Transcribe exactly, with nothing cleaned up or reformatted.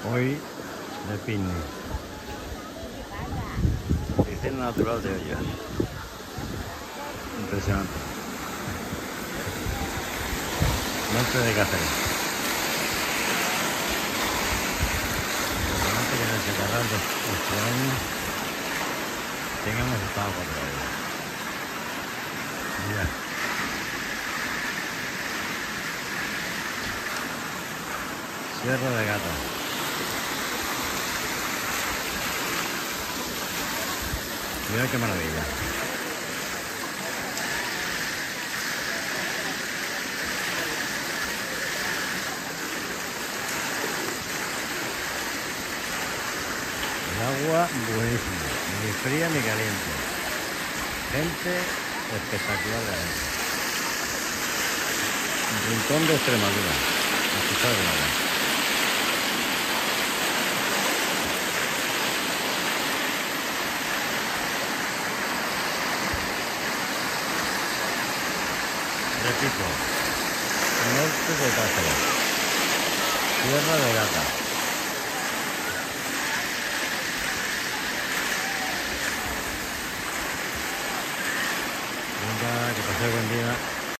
Hoy de picnic. Piscina natural de Ollas. Impresionante. Monte de Cáceres. Impresionante que en este canal de este año tengamos estado cuatro días. Mira. Sierra de Gata. Mira qué maravilla. El agua buenísima, ni fría ni caliente. Gente espectacular de gente. Un rincón de Extremadura. A escuchar el agua. Repito, norte de Cáceres, Sierra de Gata. Venga, que pase buen día.